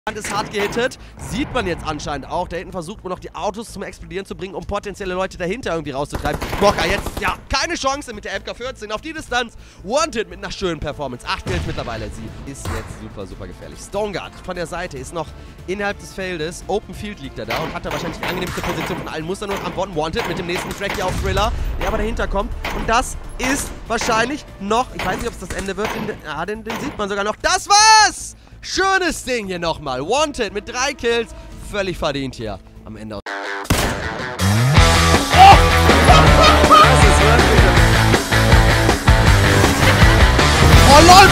Ist hart gehittet. Sieht man jetzt anscheinend auch. Da hinten versucht man noch die Autos zum Explodieren zu bringen, um potenzielle Leute dahinter irgendwie rauszutreiben. Brocker jetzt, ja, keine Chance mit der FK14 auf die Distanz. Wanted mit einer schönen Performance. 8 Kills mittlerweile. Sie ist jetzt super, super gefährlich. Stoneguard von der Seite ist noch innerhalb des Feldes. Open Field liegt er da und hat da wahrscheinlich die angenehmste Position von allen. Muss er nur am Boden. Wanted mit dem nächsten Track hier auf Thriller, der aber dahinter kommt. Und das ist wahrscheinlich noch, ich weiß nicht, ob es das Ende wird. Den sieht man sogar noch. Das war's! Schönes Ding hier nochmal. Wanted mit 3 Kills. Völlig verdient hier am Ende. Oh! Das ist wirklich... Oh lol!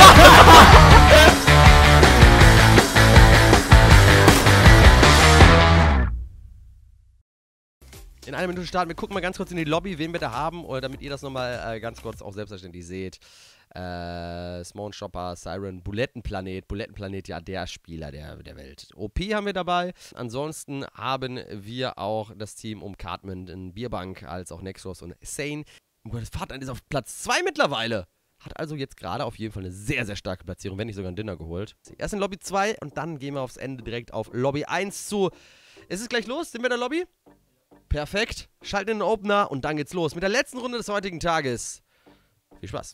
In einer Minute starten wir. Gucken mal ganz kurz in die Lobby, wen wir da haben, oder damit ihr das nochmal ganz kurz auch selbstverständlich seht. Smone Shopper, Siren, Bulettenplanet. Bulettenplanet, ja, der Spieler der Welt. OP haben wir dabei. Ansonsten haben wir auch das Team um Cartman, Bierbank, als auch Nexus und Sane. Oh Gott, das Fahrtland ist auf Platz 2 mittlerweile. Hat also jetzt gerade auf jeden Fall eine sehr, sehr starke Platzierung, wenn nicht sogar ein Dinner geholt. Erst in Lobby 2 und dann gehen wir aufs Ende direkt auf Lobby 1 zu. Ist es gleich los? Sind wir in der Lobby? Perfekt. Schalten in den Opener und dann geht's los mit der letzten Runde des heutigen Tages. Viel Spaß.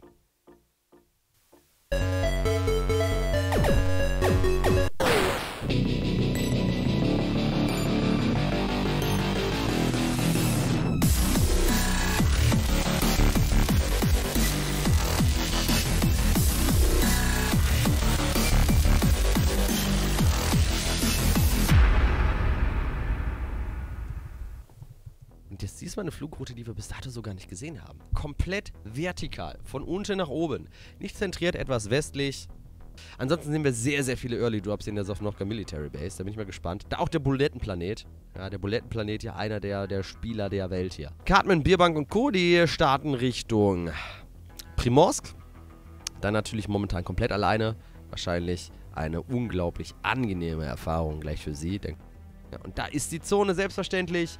Und jetzt diesmal eine Flugroute, die wir bis dato sogar nicht gesehen haben. Komplett vertikal, von unten nach oben. Nicht zentriert, etwas westlich. Ansonsten sehen wir sehr, sehr viele Early Drops in der Sovnovka Military Base. Da bin ich mal gespannt. Da auch der Bulettenplanet. Ja, der Bulettenplanet, ja einer der Spieler der Welt hier. Cartman, Bierbank und Co., die starten Richtung Primorsk. Dann natürlich momentan komplett alleine. Wahrscheinlich eine unglaublich angenehme Erfahrung gleich für sie. Ja, und da ist die Zone selbstverständlich.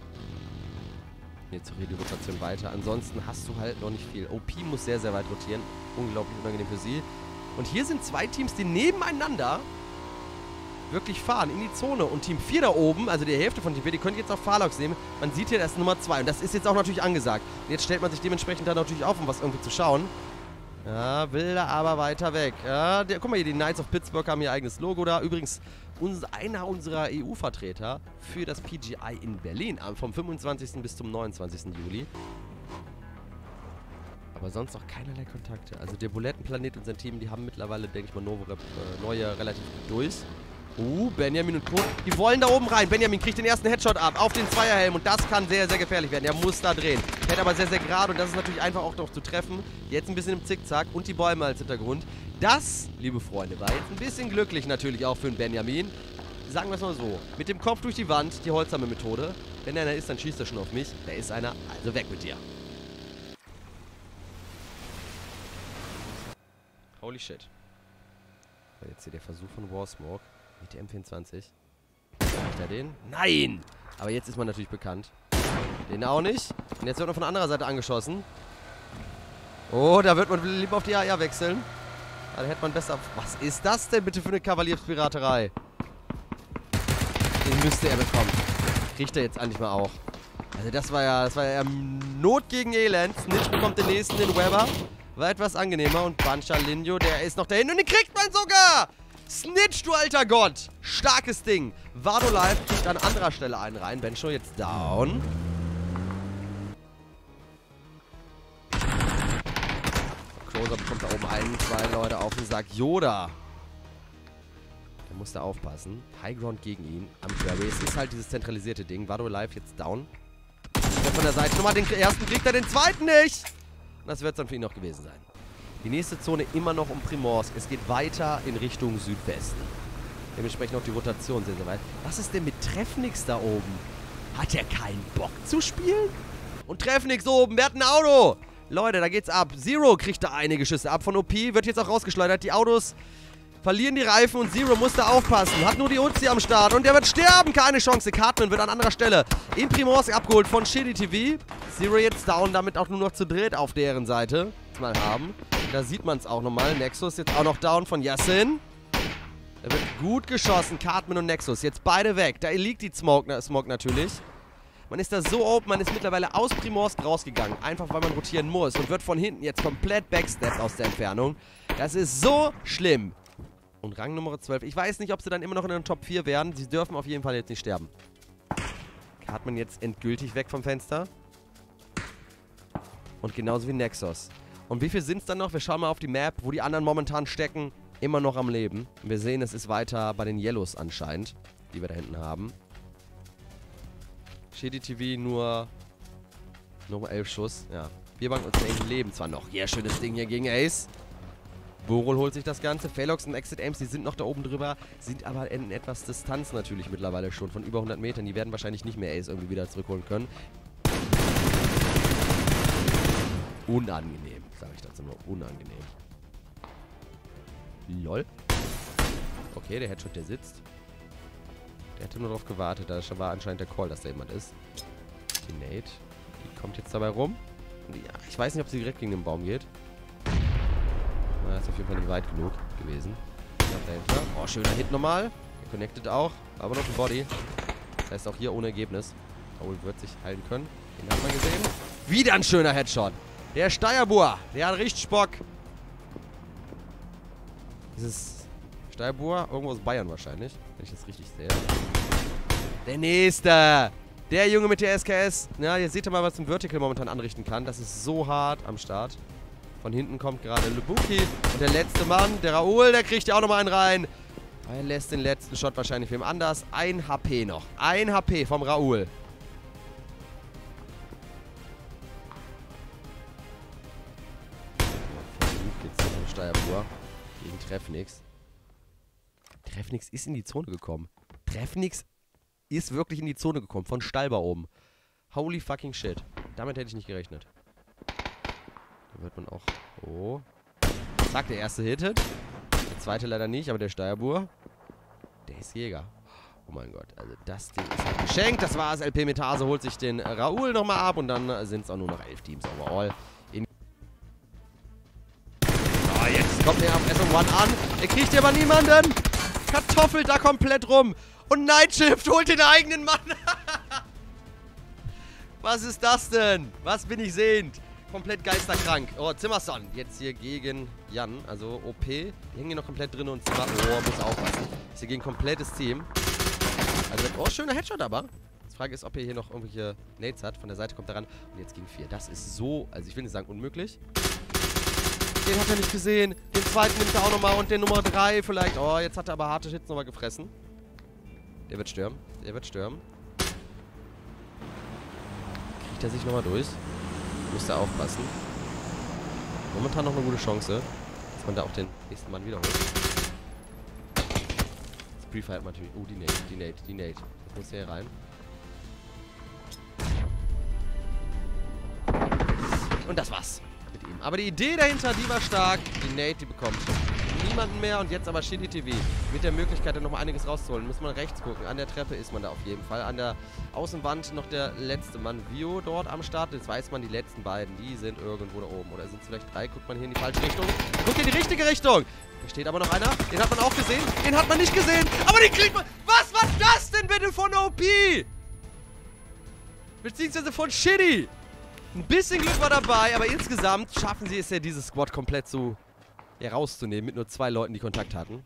Jetzt die Rotation weiter. Ansonsten hast du halt noch nicht viel. OP muss sehr, sehr weit rotieren. Unglaublich unangenehm für sie. Und hier sind zwei Teams, die nebeneinander wirklich fahren in die Zone. Und Team 4 da oben, also die Hälfte von Team 4, die könnt ihr jetzt auf Farlox nehmen. Man sieht hier, das ist Nummer 2. Und das ist jetzt auch natürlich angesagt. Und jetzt stellt man sich dementsprechend da natürlich auf, um was irgendwie zu schauen. Ja, will da aber weiter weg. Ja, guck mal hier, die Knights of Pittsburgh haben ihr eigenes Logo da. Übrigens, einer unserer EU-Vertreter für das PGI in Berlin vom 25. bis zum 29. Juli. Aber sonst auch keinerlei Kontakte. Also der Bulettenplanet und sein Team, die haben mittlerweile, denke ich mal, neue relativ gut durch. Benjamin und Co. Die wollen da oben rein. Benjamin kriegt den ersten Headshot ab auf den Zweierhelm und das kann sehr, sehr gefährlich werden. Er muss da drehen. Fährt aber sehr, sehr gerade und das ist natürlich einfach auch noch zu treffen. Jetzt ein bisschen im Zickzack und die Bäume als Hintergrund. Das, liebe Freunde, war jetzt ein bisschen glücklich natürlich auch für den Benjamin. Sagen wir es mal so. Mit dem Kopf durch die Wand, die holzame Methode. Wenn einer ist, dann schießt er schon auf mich. Da ist einer, also weg mit dir. Holy shit. Jetzt hier der Versuch von Warsmoke. Mit der M24. Kriegt er den? Nein! Aber jetzt ist man natürlich bekannt. Den auch nicht. Und jetzt wird man von anderer Seite angeschossen. Oh, da wird man lieber auf die AR wechseln. Da hätte man besser... Was ist das denn bitte für eine Kavalierspiraterei? Den müsste er bekommen. Kriegt er jetzt eigentlich mal auch. Also das war ja Not gegen Elend. Snitch bekommt den nächsten, den Weber. War etwas angenehmer. Und Banchalinho, der ist noch dahin. Und den kriegt man sogar! Snitch, du alter Gott! Starkes Ding. Vado Live kriegt an anderer Stelle einen rein. Bencho jetzt down. Closer bekommt da oben ein, zwei Leute auf den Sack. Yoda. Der muss da aufpassen. Highground gegen ihn. Am Fairway. Es ist halt dieses zentralisierte Ding. Vado Live jetzt down. Der von der Seite nochmal den ersten kriegt er, den zweiten nicht. Und das wird es dann für ihn noch gewesen sein. Die nächste Zone immer noch um Primorsk. Es geht weiter in Richtung Südwesten. Dementsprechend auch die Rotation sehr, sehr weit. Was ist denn mit Treffnix da oben? Hat er keinen Bock zu spielen? Und Treffnix oben, wer hat ein Auto? Leute, da geht's ab. Zero kriegt da einige Schüsse ab von OP. Wird jetzt auch rausgeschleudert. Die Autos verlieren die Reifen und Zero muss da aufpassen. Hat nur die Uzi am Start und der wird sterben. Keine Chance. Cartman wird an anderer Stelle in Primorsk abgeholt von Shitty TV. Zero jetzt down, damit auch nur noch zu dritt auf deren Seite. Mal haben. Da sieht man es auch nochmal. Nexus jetzt auch noch down von Yassin. Da wird gut geschossen. Cartman und Nexus. Jetzt beide weg. Da liegt die Smoke natürlich. Man ist da so open. Man ist mittlerweile aus Primorsk rausgegangen. Einfach, weil man rotieren muss. Und wird von hinten jetzt komplett backsteppt aus der Entfernung. Das ist so schlimm. Und Rang Nummer 12. Ich weiß nicht, ob sie dann immer noch in den Top 4 wären. Sie dürfen auf jeden Fall jetzt nicht sterben. Cartman jetzt endgültig weg vom Fenster. Und genauso wie Nexus. Und wie viel sind es dann noch? Wir schauen mal auf die Map, wo die anderen momentan stecken. Immer noch am Leben. Wir sehen, es ist weiter bei den Yellows anscheinend, die wir da hinten haben. Shitty TV nur 11 Schuss. Ja. Bierbank und Snake leben zwar noch. Ja, schönes Ding hier gegen Ace. Borol holt sich das Ganze. Phalanx und Exit Aims, die sind noch da oben drüber. Sind aber in etwas Distanz natürlich mittlerweile schon. Von über 100 Metern. Die werden wahrscheinlich nicht mehr Ace irgendwie wieder zurückholen können. Unangenehm, sage ich dazu nur. Unangenehm. LOL. Okay, der Headshot, der sitzt. Der hatte nur darauf gewartet. Da war anscheinend der Call, dass da jemand ist. Die Nate. Die kommt jetzt dabei rum. Und ja, ich weiß nicht, ob sie direkt gegen den Baum geht. Na, ist auf jeden Fall nicht weit genug gewesen. Ja, dahinter. Oh, schöner Hit nochmal. Der connected auch. Aber noch ein Body. Das heißt auch hier ohne Ergebnis. Raoul wird sich heilen können. Den hat man gesehen. Wieder ein schöner Headshot. Der Steyerboer. Der hat richtig Bock. Dieses Steyerboer, irgendwo aus Bayern wahrscheinlich, wenn ich das richtig sehe. Der nächste! Der Junge mit der SKS. Ja, ihr seht ja mal, was ein Vertical momentan anrichten kann. Das ist so hart am Start. Von hinten kommt gerade Lubuki. Und der letzte Mann, der Raoul, der kriegt ja auch nochmal einen rein. Er lässt den letzten Shot wahrscheinlich wem anders. 1 HP noch. 1 HP vom Raoul. Jetzt hier Steyerboer gegen Treffnix. Treffnix ist in die Zone gekommen. Treffnix ist wirklich in die Zone gekommen. Von Stalber oben. Holy fucking shit. Damit hätte ich nicht gerechnet. Da wird man auch... Oh. Zack, der erste Hit. Der zweite leider nicht, aber der Steyerboer, der ist Jäger. Oh mein Gott. Also das Ding ist halt geschenkt. Das war's. LP Metase holt sich den Raoul nochmal ab. Und dann sind es auch nur noch 11 Teams overall. Jetzt kommt er auf SM1 an. Er kriegt aber niemanden. Kartoffelt da komplett rum. Und Nightshift holt den eigenen Mann. Was ist das denn? Was bin ich sehend? Komplett geisterkrank. Oh, Zimmerson. Jetzt hier gegen Jan. Also OP. Die hängen hier noch komplett drin und Zimmer. Oh, muss aufpassen. Ist hier gegen ein komplettes Team. Also, oh, schöner Headshot aber. Die Frage ist, ob er hier noch irgendwelche Nades hat. Von der Seite kommt er ran. Und jetzt gegen 4. Das ist so, also ich will nicht sagen unmöglich. Den hat er nicht gesehen. Den zweiten nimmt er auch nochmal. Und den Nummer 3 vielleicht. Oh, jetzt hat er aber harte Hits nochmal gefressen. Der wird stürmen. Der wird stürmen. Kriegt er sich nochmal durch. Müsste aufpassen. Momentan noch eine gute Chance, dass man da auch den nächsten Mann wiederholt. Das Pre-Fight natürlich. Oh, die Nate. Die Nate. Die Nate. Das muss hier rein. Und das war's. Aber die Idee dahinter, die war stark. Die Nate, die bekommt niemanden mehr. Und jetzt aber Shitty TV mit der Möglichkeit, da noch mal einiges rauszuholen. Muss man rechts gucken. An der Treppe ist man da auf jeden Fall. An der Außenwand noch der letzte Mann. Vio dort am Start. Jetzt weiß man, die letzten beiden, die sind irgendwo da oben. Oder sind es vielleicht 3? Guckt man hier in die falsche Richtung. Guckt in die richtige Richtung. Da steht aber noch einer. Den hat man auch gesehen. Den hat man nicht gesehen. Aber den kriegt man... Was war das denn bitte von OP? Beziehungsweise von Shitty. Ein bisschen Glück war dabei, aber insgesamt schaffen sie es ja, dieses Squad komplett so herauszunehmen, mit nur 2 Leuten, die Kontakt hatten.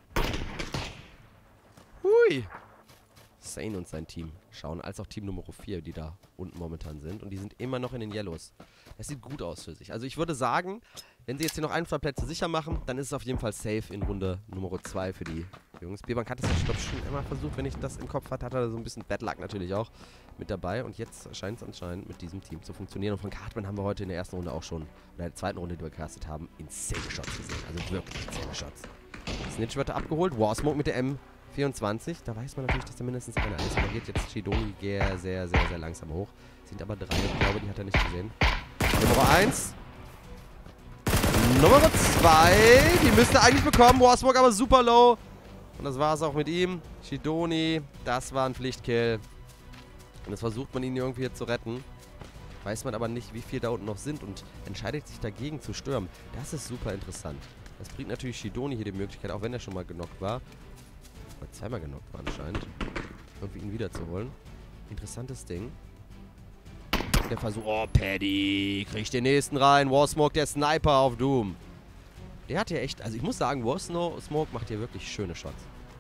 Hui. Sane und sein Team schauen, als auch Team Nummer 4, die da unten momentan sind. Und die sind immer noch in den Yellows. Das sieht gut aus für sich. Also ich würde sagen, wenn sie jetzt hier noch 1, 2 Plätze sicher machen, dann ist es auf jeden Fall safe in Runde Nummer 2 für die Jungs. Bierbank hat es ja, glaube ich, schon immer versucht, wenn ich das im Kopf hatte, hat er so ein bisschen Bad Luck natürlich auch mit dabei. Und jetzt scheint es anscheinend mit diesem Team zu funktionieren. Und von Cartman haben wir heute in der ersten Runde auch schon, oder in der zweiten Runde, die wir gecastet haben, insane Shots gesehen. Also wirklich insane Shots. Snitch wird abgeholt. Warsmoke mit der M24. Da weiß man natürlich, dass da mindestens einer ist. Da geht jetzt Shidoni sehr, sehr, sehr, sehr langsam hoch. Sind aber 3. Ich glaube, die hat er nicht gesehen. Nummer 1. Nummer 2. Die müsste eigentlich bekommen. Warsmoke aber super low. Und das war es auch mit ihm. Shidoni, das war ein Pflichtkill. Und jetzt versucht man ihn irgendwie zu retten. Weiß man aber nicht, wie viel da unten noch sind und entscheidet sich dagegen zu stürmen. Das ist super interessant. Das bringt natürlich Shidoni hier die Möglichkeit, auch wenn er schon mal genockt war, zweimal genockt war anscheinend. Irgendwie ihn wiederzuholen. Interessantes Ding. Der Versuch. Oh, Paddy. Kriegt den nächsten rein. Warsmoke, der Sniper auf Doom. Der hat hier echt... Also ich muss sagen, Warsmoke macht hier wirklich schöne Shots.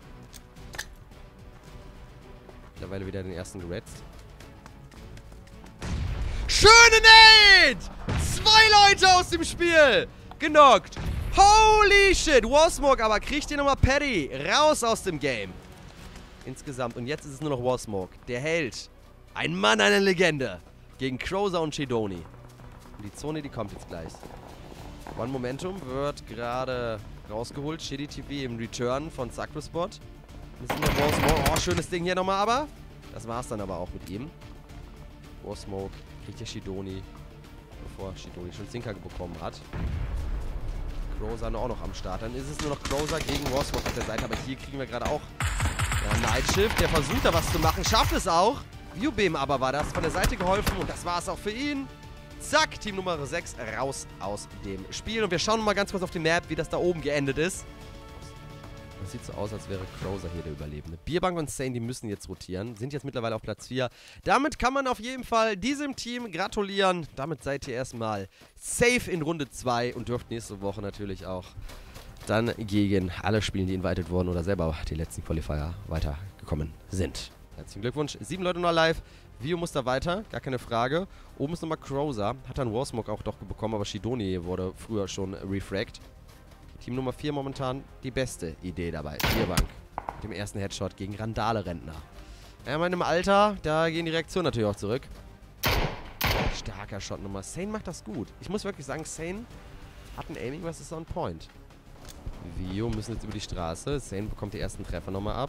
Mittlerweile wieder den ersten geretzt. Schöne Nade! 2 Leute aus dem Spiel! Genockt. Holy shit. Warsmoke aber kriegt hier nochmal Paddy raus aus dem Game. Insgesamt. Und jetzt ist es nur noch Warsmoke. Der Held. Ein Mann, eine Legende. Gegen Crozer und Shidoni. Und die Zone, die kommt jetzt gleich. One Momentum wird gerade rausgeholt. Shitty TV im Return von Sacrospot. Das ist der Warsmoke. Oh, schönes Ding hier nochmal aber. Das war's dann aber auch mit ihm. Warsmoke kriegt der Shidoni, bevor Shidoni schon Zinker bekommen hat. Crozer auch noch am Start. Dann ist es nur noch Crozer gegen Warsmoke auf der Seite. Aber hier kriegen wir gerade auch Nightshift. Der versucht da was zu machen. Schafft es auch. Viewbeam aber war das. Von der Seite geholfen. Und das war es auch für ihn. Zack, Team Nummer 6 raus aus dem Spiel. Und wir schauen mal ganz kurz auf die Map, wie das da oben geendet ist. Das sieht so aus, als wäre Crozer hier der Überlebende. Bierbank und Sane, die müssen jetzt rotieren. Sind jetzt mittlerweile auf Platz 4. Damit kann man auf jeden Fall diesem Team gratulieren. Damit seid ihr erstmal safe in Runde 2 und dürft nächste Woche natürlich auch dann gegen alle spielen, die invited wurden oder selber die letzten Qualifier weitergekommen sind. Herzlichen Glückwunsch. 7 Leute noch live. Vio muss da weiter, gar keine Frage. Oben ist nochmal Crozer. Hat dann Warsmoke auch doch bekommen, aber Shidoni wurde früher schon refragt. Team Nummer 4 momentan die beste Idee dabei. Bierbank. Mit dem ersten Headshot gegen Randale-Rentner. Ja, in meinem Alter, da gehen die Reaktionen natürlich auch zurück. Starker Shot nochmal. Sane macht das gut. Ich muss wirklich sagen, Sane hat ein Aiming, was ist on point. Vio müssen jetzt über die Straße. Sane bekommt die ersten Treffer nochmal ab.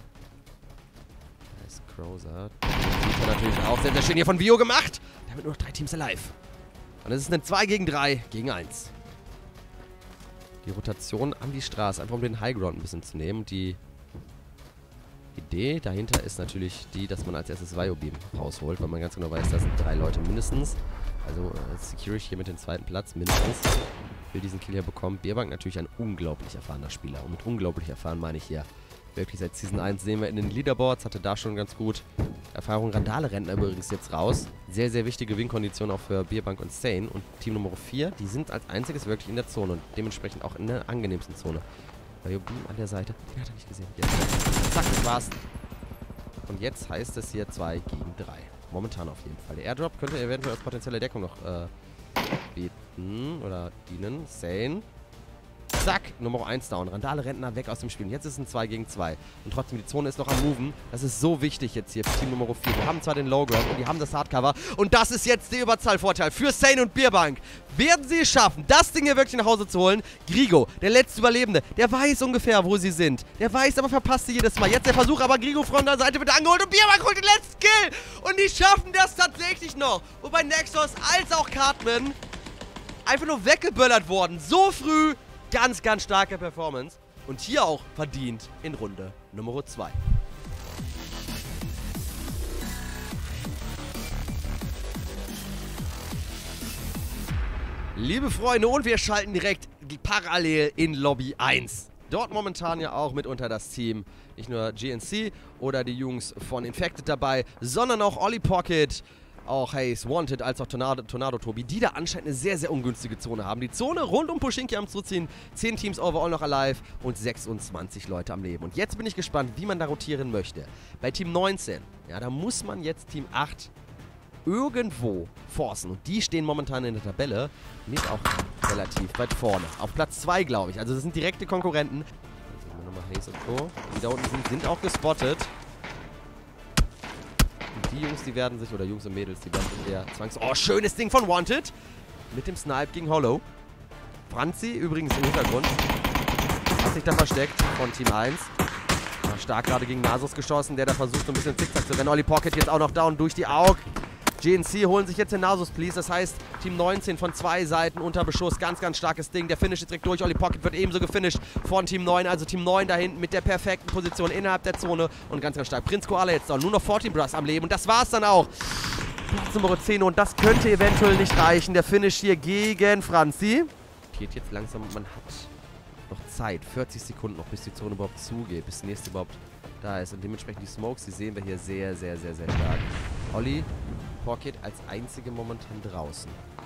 Da ist Crozer. Sieht er natürlich auch sehr, sehr schön hier von Vio gemacht. Damit nur noch 3 Teams alive. Und es ist eine 2 gegen 3 gegen 1. Die Rotation an die Straße, einfach um den Highground ein bisschen zu nehmen. Und die Idee dahinter ist natürlich die, dass man als erstes Vio-Beam rausholt, weil man ganz genau weiß, da sind 3 Leute mindestens. Also Security hier mit dem 2. Platz mindestens will diesen Kill hier bekommen. Bierbank natürlich ein unglaublich erfahrener Spieler. Und mit unglaublich erfahren meine ich hier wirklich seit Season 1 sehen wir in den Leaderboards, hatte da schon ganz gut Erfahrung. Randale-Rentner übrigens jetzt raus. Sehr, sehr wichtige Win-Kondition auch für Bierbank und Sane. Und Team Nummer 4, die sind als einziges wirklich in der Zone und dementsprechend auch in der angenehmsten Zone. Bei Beam an der Seite, den hat er nicht gesehen. Jetzt. Zack, das war's. Und jetzt heißt es hier 2 gegen 3. Momentan auf jeden Fall. Der Airdrop könnte eventuell als potenzielle Deckung noch bieten oder dienen. Sane. Zack, Nummer 1 down. Randale-Rentner weg aus dem Spiel. Und jetzt ist es ein 2 gegen 2. Und trotzdem, die Zone ist noch am Moven. Das ist so wichtig jetzt hier für Team Nummer 4. Wir haben zwar den Lowground und die haben das Hardcover. Und das ist jetzt der Überzahlvorteil für Sane und Bierbank. Werden sie es schaffen, das Ding hier wirklich nach Hause zu holen? Grigo, der letzte Überlebende, der weiß ungefähr, wo sie sind. Der weiß, aber verpasst sie jedes Mal. Jetzt der Versuch, aber Grigo von der Seite wird angeholt und Bierbank holt den letzten Kill. Und die schaffen das tatsächlich noch. Wobei Nexus als auch Cartman einfach nur weggeböllert worden. So früh. Ganz, ganz starke Performance. Und hier auch verdient in Runde Nummer 2. Liebe Freunde, und wir schalten direkt parallel in Lobby 1. Dort momentan ja auch mitunter das Team, nicht nur GNC oder die Jungs von Infected dabei, sondern auch Ollie Pocket, auch Haze, Wanted, als auch Tornado Tobi, die da anscheinend eine sehr, sehr ungünstige Zone haben. Die Zone rund um Pushinki am Zuziehen, 10 Teams overall noch alive und 26 Leute am Leben. Und jetzt bin ich gespannt, wie man da rotieren möchte. Bei Team 19, ja, da muss man jetzt Team 8 irgendwo forcen. Und die stehen momentan in der Tabelle nicht auch relativ weit vorne. Auf Platz 2, glaube ich. Also das sind direkte Konkurrenten. Dann sehen wir nochmal Haze und Co. Die da unten sind auch gespottet. Die Jungs, die werden sich, oder Jungs und Mädels, die werden sich eher Oh, schönes Ding von Wanted. Mit dem Snipe gegen Hollow. Franzi übrigens im Hintergrund. Hat sich da versteckt von Team 1. War stark gerade gegen Nasus geschossen, der da versucht, so ein bisschen Zickzack zu rennen. Ollie Pocket jetzt auch noch down durch die Aug. GNC holen sich jetzt den Nasus, please. Das heißt, Team 19 von 2 Seiten unter Beschuss. Ganz, ganz starkes Ding. Der Finish ist direkt durch. Ollie Pocket wird ebenso gefinisht von Team 9. Also Team 9 da hinten mit der perfekten Position innerhalb der Zone. Und ganz, ganz stark. Prinz Koala jetzt down. Nur noch 14 Brass am Leben. Und das war's dann auch. Platz Nummer 10. Und das könnte eventuell nicht reichen. Der Finish hier gegen Franzi. Geht jetzt langsam. Man hat noch Zeit. 40 Sekunden noch, bis die Zone überhaupt zugeht. Bis die nächste überhaupt da ist. Und dementsprechend die Smokes, die sehen wir hier sehr, sehr, sehr, sehr stark. Olli, Pocket als einzige momentan draußen.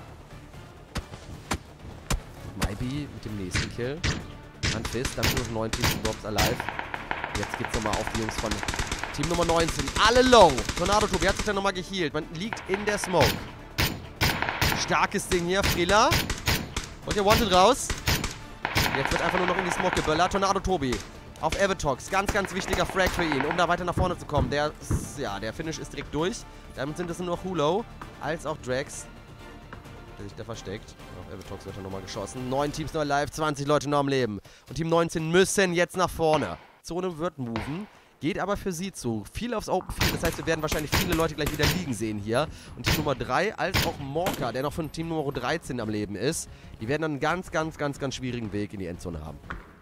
Maybe mit dem nächsten Kill. Handfist, dann nur noch 9 Teams Drops alive. Jetzt geht's nochmal auf die Jungs von Team Nummer 19. Alle low. Tornado Tobi hat sich dann nochmal gehealt. Man liegt in der Smoke. Starkes Ding hier. Frilla. Und ihr Wanted raus. Jetzt wird einfach nur noch in die Smoke geböllert. Tornado Tobi auf Evatox. Ganz, ganz wichtiger Frag für ihn, um da weiter nach vorne zu kommen. Der Finish ist direkt durch. Damit sind es nur noch Hulo als auch Drax, der sich da versteckt. Auf Evatox wird er nochmal geschossen. 9 Teams noch live, 20 Leute noch am Leben. Und Team 19 müssen jetzt nach vorne. Zone wird moven. Geht aber für sie zu. Viel aufs Open Field. Das heißt, wir werden wahrscheinlich viele Leute gleich wieder liegen sehen hier. Und Team Nummer 3 als auch Morka, der noch von Team Nummer 13 am Leben ist. Die werden dann einen ganz, ganz, ganz, ganz schwierigen Weg in die Endzone haben.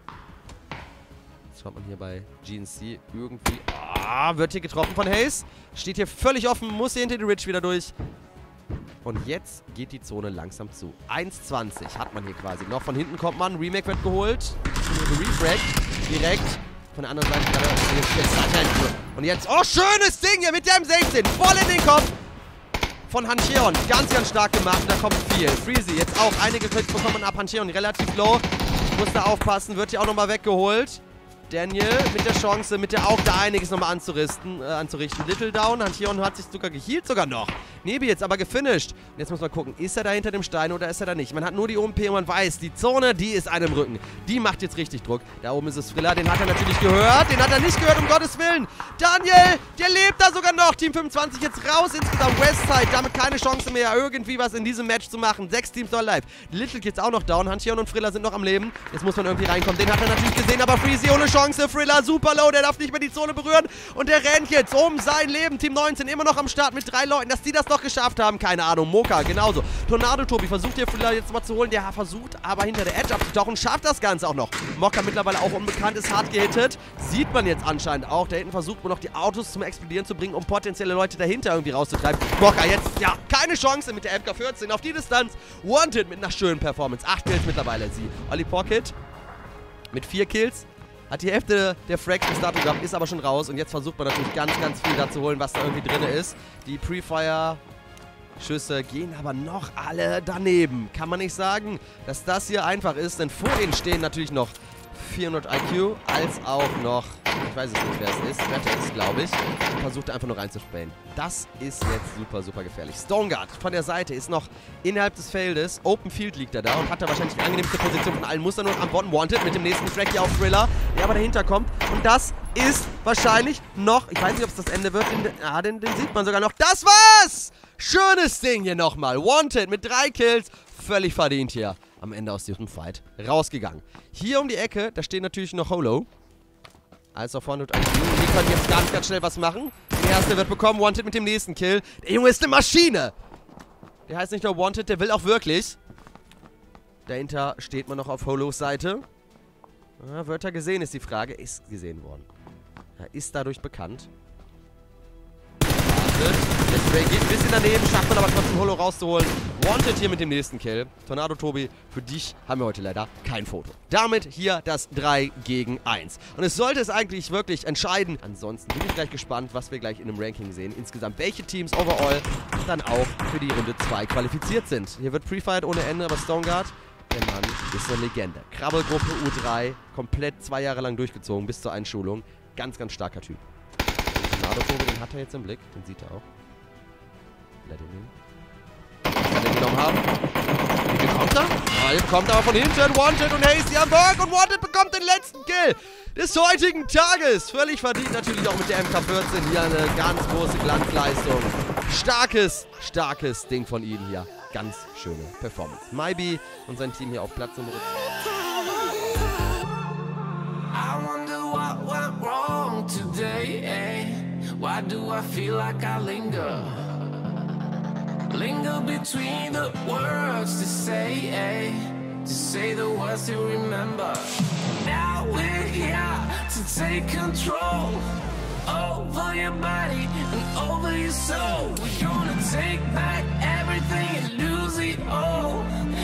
Jetzt schaut man hier bei GNC irgendwie. Wird hier getroffen von Hayes. Steht hier völlig offen. Muss hier hinter die Ridge wieder durch. Und jetzt geht die Zone langsam zu. 1,20 hat man hier quasi noch. Von hinten kommt man. Remake wird geholt. Refragt. Direkt. Von der anderen Seite gerade. Und jetzt, schönes Ding hier mit dem 16. Voll in den Kopf von Hancheon. Ganz, ganz stark gemacht. Da kommt viel. Freezy jetzt auch. Einige Crits bekommen ab. Hancheon relativ low. Muss da aufpassen. Wird hier auch nochmal weggeholt. Daniel mit der Chance, mit der auch da einiges nochmal anzurichten. Little down. Hancheon hat sich sogar gehealt sogar noch. Nebi jetzt aber gefinisht. Und jetzt muss man gucken, ist er da hinter dem Stein oder ist er da nicht? Man hat nur die OMP und man weiß, die Zone, die ist einem Rücken. Die macht jetzt richtig Druck. Da oben ist es Frilla, den hat er natürlich gehört. Den hat er nicht gehört, um Gottes Willen. Daniel, der lebt da sogar noch. Team 25 jetzt raus insgesamt. Westside, damit keine Chance mehr, irgendwie was in diesem Match zu machen. 6 Teams noch live. Little Kids auch noch down. Hancheon und Frilla sind noch am Leben. Jetzt muss man irgendwie reinkommen. Den hat er natürlich gesehen, aber Freezy ohne Chance. Frilla super low, der darf nicht mehr die Zone berühren. Und der rennt jetzt um sein Leben. Team 19 immer noch am Start mit 3 Leuten. Dass die das noch geschafft haben, keine Ahnung. Moka genauso. Tornado Tobi versucht hier Frilla jetzt mal zu holen. Der versucht aber hinter der Edge abzutauchen. Schafft das Ganze auch noch. Moka mittlerweile auch unbekannt, ist hart gehittet. Sieht man jetzt anscheinend auch. Da hinten versucht man noch die Autos zum Explodieren zu bringen, um potenzielle Leute dahinter irgendwie rauszutreiben. Moka jetzt, keine Chance mit der MK14 auf die Distanz. Wanted mit einer schönen Performance. 8 Kills mittlerweile sie. Olli Pocket mit 4 Kills. Hat die Hälfte der Frags bis dato gehabt, ist aber schon raus. Und jetzt versucht man natürlich ganz, ganz viel da zu holen, was da irgendwie drin ist. Die Pre-Fire-Schüsse gehen aber noch alle daneben. Kann man nicht sagen, dass das hier einfach ist, denn vor ihnen stehen natürlich noch 400 IQ, als auch noch, ich weiß es nicht, wer es ist, Vertex, glaube ich, versucht einfach nur reinzusprayen. Das ist jetzt super, super gefährlich. Stoneguard von der Seite ist noch innerhalb des Feldes, Open Field liegt er da und hat da wahrscheinlich die angenehmste Position von allen, muss er nur am Bottom Wanted mit dem nächsten Track hier auf Thriller, der aber dahinter kommt und das ist wahrscheinlich noch, ich weiß nicht, ob es das Ende wird, den sieht man sogar noch, das war's! Schönes Ding hier nochmal, Wanted mit 3 Kills, völlig verdient hier. Am Ende aus diesem Fight rausgegangen. Hier um die Ecke, da steht natürlich noch Holo. Also vorne und die können jetzt ganz, ganz schnell was machen. Der erste wird bekommen, Wanted mit dem nächsten Kill. Der Junge ist eine Maschine. Der heißt nicht nur Wanted, der will auch wirklich. Dahinter steht man noch auf Holos Seite. Wird er gesehen, ist die Frage. Ist gesehen worden. Er ist dadurch bekannt. Der Spray geht ein bisschen daneben, schafft man aber trotzdem Holo rauszuholen. Wanted hier mit dem nächsten Kill. Tornado Tobi, für dich haben wir heute leider kein Foto. Damit hier das 3 gegen 1. Und es sollte es eigentlich wirklich entscheiden. Ansonsten bin ich gleich gespannt, was wir gleich in dem Ranking sehen. Insgesamt, welche Teams overall dann auch für die Runde 2 qualifiziert sind. Hier wird Pre-Fight ohne Ende, aber Stoneguard, der Mann ist eine Legende. Krabbelgruppe U3, komplett 2 Jahre lang durchgezogen bis zur Einschulung. Ganz, ganz starker Typ. Den hat er jetzt im Blick, den sieht er auch. Let ihn nehmen. Kann er genommen haben. Wie bekommt er? Jetzt kommt aber von hinten. Wanted und Hasty am Berg und Wanted bekommt den letzten Kill des heutigen Tages. Völlig verdient natürlich auch mit der MK14 hier eine ganz große Glanzleistung. Starkes Ding von ihnen hier. Ganz schöne Performance. Maybe und sein Team hier auf Platz Nummer 2. I wonder what went wrong today, eh? Why do I feel like I linger? Linger between the words to say, eh? To say the words to remember. Now we're here to take control over your body and over your soul. We're gonna take back everything and lose it all.